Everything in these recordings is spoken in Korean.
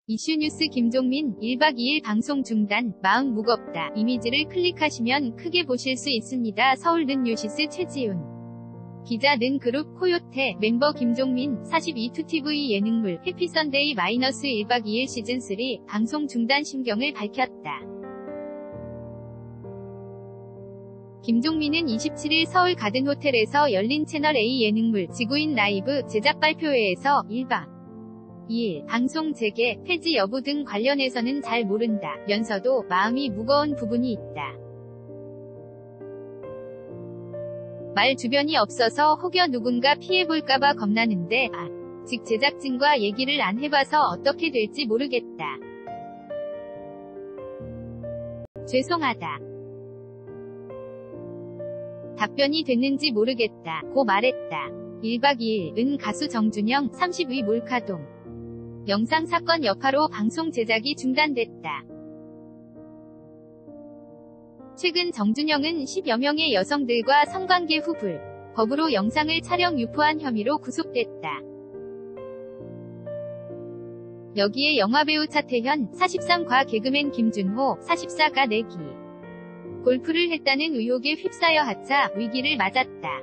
이슈뉴스 김종민 1박 2일 방송 중단, 마음 무겁다. 이미지를 클릭하시면 크게 보실 수 있습니다. 서울 는 뉴시스 최지훈 기자 는 그룹 코요테 멤버 김종민 42투TV 예능물 해피선데이 마이너스 1박 2일 시즌3 방송 중단 심경을 밝혔다. 김종민은 27일 서울 가든호텔에서 열린 채널A 예능물 지구인 라이브 제작 발표회에서 1박 2일 방송 재개, 폐지 여부 등 관련해서는 잘 모른다 면서도 마음이 무거운 부분이 있다. 말 주변이 없어서 혹여 누군가 피해볼까봐 겁나는데 아직 제작진과 얘기를 안 해봐서 어떻게 될지 모르겠다. 죄송하다. 답변이 됐는지 모르겠다 고 말했다. 1박 2일 은 가수 정준영 30의 몰카동 영상 사건 여파로 방송 제작이 중단됐다. 최근 정준영은 10여 명의 여성들과 성관계 후 불법으로 영상을 촬영 유포한 혐의로 구속됐다. 여기에 영화배우 차태현, 43과 개그맨 김준호, 44가 내기 골프를 했다는 의혹에 휩싸여 하차 위기를 맞았다.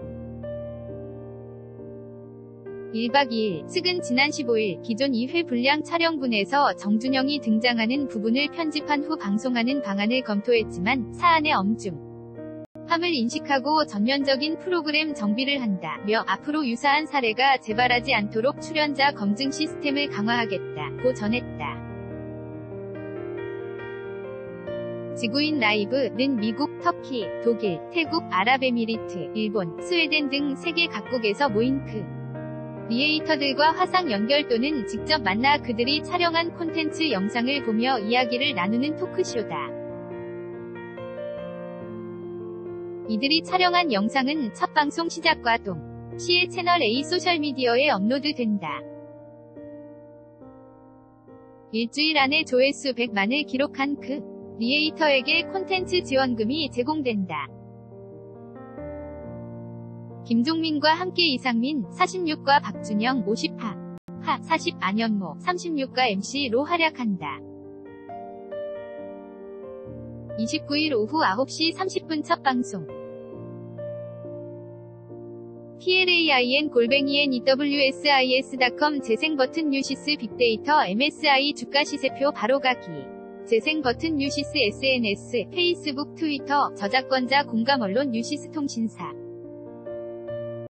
1박 2일 측은 지난 15일 기존 2회 분량 촬영분에서 정준영이 등장하는 부분을 편집한 후 방송하는 방안을 검토했지만 사안의 엄중함을 인식하고 전면적인 프로그램 정비를 한다며 앞으로 유사한 사례가 재발하지 않도록 출연자 검증 시스템을 강화하겠다고 전했다. 지구인 라이브는 미국, 터키, 독일, 태국, 아랍에미리트, 일본, 스웨덴 등 세계 각국에서 모인 크리에이터들과 화상 연결 또는 직접 만나 그들이 촬영한 콘텐츠 영상을 보며 이야기를 나누는 토크쇼다. 이들이 촬영한 영상은 첫 방송 시작과 동시에 채널A 소셜미디어에 업로드된다. 일주일 안에 조회수 100만을 기록한 크리에이터에게 콘텐츠 지원금이 제공된다. 김종민과 함께 이상민 46과 박준영 50하 40 안현모 36과 MC로 활약한다. 29일 오후 9시 30분 첫 방송. PLAIN@NEWSIS.com 재생버튼 뉴시스 빅데이터 MSI 주가 시세표 바로가기. 재생버튼 뉴시스 SNS, 페이스북, 트위터, 저작권자 공감 언론 뉴시스 통신사.